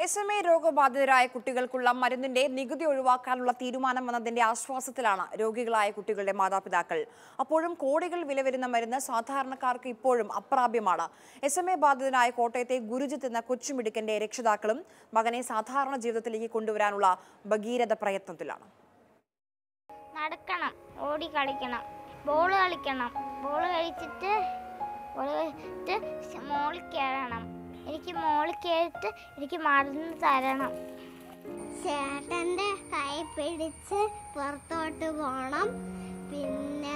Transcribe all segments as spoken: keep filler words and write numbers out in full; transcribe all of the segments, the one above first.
S M A രോഗബാധിതരായ കുട്ടികൾക്കുള്ള മരുന്നിന്റെ നികുതി ഒഴിവാക്കാനുള്ള തീരുമാനം വന്നതിന്റെ ആശ്വാസത്തിലാണ് രോഗികളായ കുട്ടികളുടെ മാതാപിതാക്കൾ. അപ്പോഴും കോടികൾ വില വരുന്ന മരുന്ന് സാധാരണക്കാർക്ക് ഇപ്പോഴും അപ്രാപ്യമാണ്. എസ് എം എ ബാധിതനായ കോട്ടയത്തെ ഗുരുജിത്ത് എന്ന കൊച്ചുമിടുക്കന്റെ രക്ഷിതാക്കളും മകനെ സാധാരണ ജീവിതത്തിലേക്ക് കൊണ്ടുവരാനുള്ള ഭഗീരഥ പ്രയത്നത്തിലാണ്. നടക്കണം, ഓടി കളിക്കണം, ബോൾ കളിക്കണം, ബോൾ കളിച്ചിട്ട് മോളിൽ കയറണം. എനിക്ക് മോളിൽ കയറിയിട്ട് എനിക്ക് മരുന്ന് തരണം. ചേട്ടൻ്റെ കൈ പിടിച്ച് പുറത്തോട്ട് പോകണം. പിന്നെ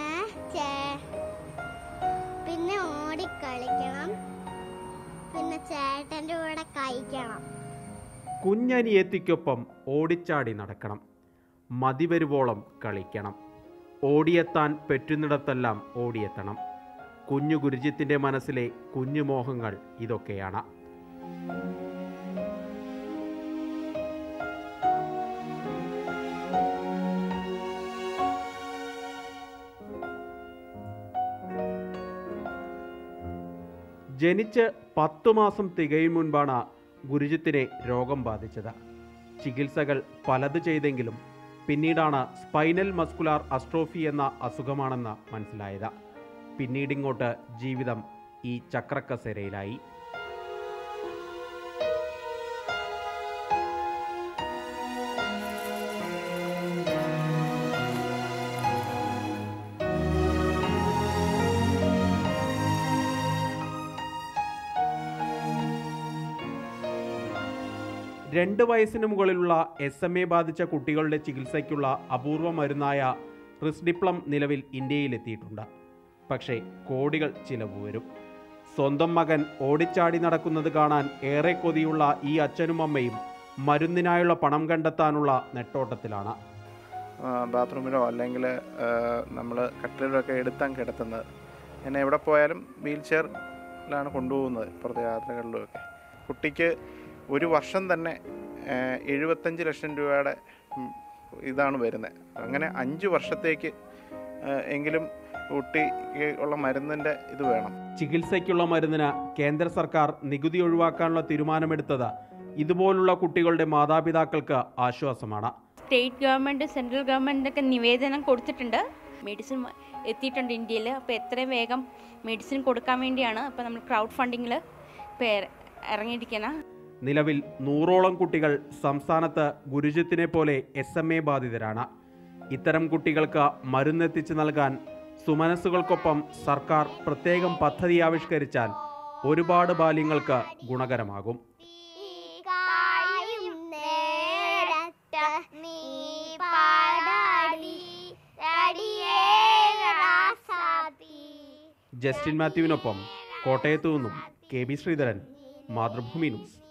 പിന്നെ ഓടിക്കളിക്കണം. പിന്നെ ചേട്ടൻ്റെ കൂടെ കഴിക്കണം. കുഞ്ഞനിയത്തിക്കൊപ്പം ഓടിച്ചാടി നടക്കണം. മതിവരുവോളം കളിക്കണം. ഓടിയെത്താൻ പറ്റുന്നിടത്തെല്ലാം ഓടിയെത്തണം. കുഞ്ഞു ഗുരുജിത്തിൻ്റെ മനസ്സിലെ കുഞ്ഞുമോഹങ്ങൾ ഇതൊക്കെയാണ്. ജനിച്ച് പത്തു മാസം തികയും മുൻപാണ് ഗുരുജിത്തിനെ രോഗം ബാധിച്ചത്. ചികിത്സകൾ പലത് ചെയ്തെങ്കിലും പിന്നീടാണ് സ്പൈനൽ മസ്കുലാർ അസ്ട്രോഫി എന്ന അസുഖമാണെന്ന് മനസ്സിലായത്. പിന്നീടിങ്ങോട്ട് ജീവിതം ഈ ചക്രക്കസേരയിലായി. രണ്ട് വയസ്സിന് മുകളിലുള്ള എസ് എം എ ബാധിച്ച കുട്ടികളുടെ ചികിത്സയ്ക്കുള്ള അപൂർവ മരുന്നായ റിസ്ഡിപ്ലം നിലവിൽ ഇന്ത്യയിലെത്തിയിട്ടുണ്ട്. പക്ഷേ കോടികൾ ചിലവ് വരും. സ്വന്തം മകൻ ഓടിച്ചാടി നടക്കുന്നത് കാണാൻ ഏറെ കൊതിയുള്ള ഈ അച്ഛനും അമ്മയും മരുന്നിനായുള്ള പണം കണ്ടെത്താനുള്ള നെട്ടോട്ടത്തിലാണ്. ബാത്റൂമിലോ അല്ലെങ്കിൽ നമ്മൾ കട്ടിലൊക്കെ എടുത്താൻ കിടത്തുന്നത്. എന്നെ എവിടെ പോയാലും വീൽ ചെയറിലാണ് കൊണ്ടുപോകുന്നത്. പുറത്തെ യാത്രകളിലുമൊക്കെ കുട്ടിക്ക് ഒരു വർഷം തന്നെ എഴുപത്തഞ്ച് ലക്ഷം രൂപയുടെ ഇതാണ് വരുന്നത്. അങ്ങനെ അഞ്ച് വർഷത്തേക്ക് എങ്കിലും കുട്ടിക്ക് ഉള്ള മരുന്നിൻ്റെ ഇത് വേണം. ചികിത്സയ്ക്കുള്ള മരുന്നിന് കേന്ദ്ര സർക്കാർ നികുതി ഒഴിവാക്കാനുള്ള തീരുമാനമെടുത്തത് ഇതുപോലുള്ള കുട്ടികളുടെ മാതാപിതാക്കൾക്ക് ആശ്വാസമാണ്. സ്റ്റേറ്റ് ഗവൺമെൻറ് സെൻട്രൽ ഗവൺമെൻറ്റൊക്കെ നിവേദനം കൊടുത്തിട്ടുണ്ട്. മെഡിസിൻ എത്തിയിട്ടുണ്ട് ഇന്ത്യയിൽ. അപ്പോൾ എത്രയും വേഗം മെഡിസിൻ കൊടുക്കാൻ വേണ്ടിയാണ് ഇപ്പോൾ നമ്മൾ ക്രൗഡ് ഫണ്ടിങ്ങിൽ ഇപ്പോൾ ഇറങ്ങിയിരിക്കണം. നിലവിൽ നൂറോളം കുട്ടികൾ സംസ്ഥാനത്ത് ഗുരുജിത്തിനെ പോലെ എസ് എം എ ബാധിതരാണ്. ഇത്തരം കുട്ടികൾക്ക് മരുന്നെത്തിച്ച് നൽകാൻ സുമനസ്സുകൾക്കൊപ്പം സർക്കാർ പ്രത്യേകം പദ്ധതി ആവിഷ്കരിച്ചാൽ ഒരുപാട് ബാല്യങ്ങൾക്ക് ഗുണകരമാകും. ജസ്റ്റിൻ മാത്യുവിനൊപ്പം കോട്ടയത്തു നിന്നും K B Sreedharan, Mathrubhumi news.